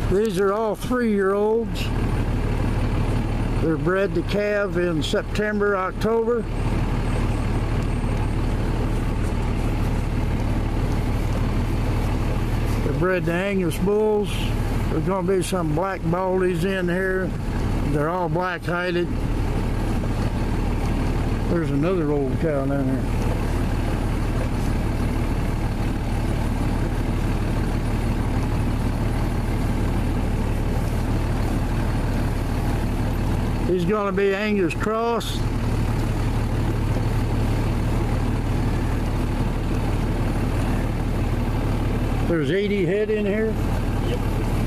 These are all 3-year-olds. They're bred to calve in September, October. They're bred to Angus bulls. There's going to be some black baldies in here. They're all black-hided. There's another old cow down there. He's going to be Angus cross. There's 80 head in here. Yep.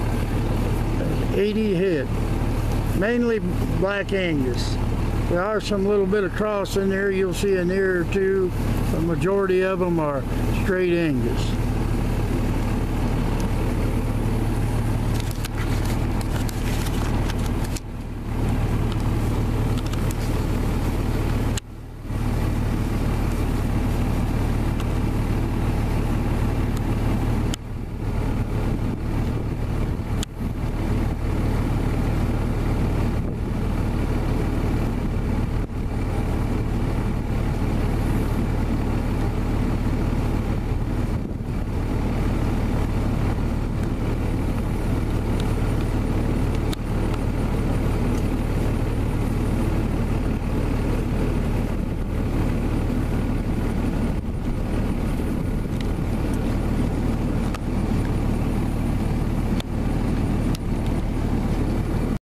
80 head. Mainly black Angus. There are some little bit of cross in there. You'll see an ear or two. The majority of them are straight Angus.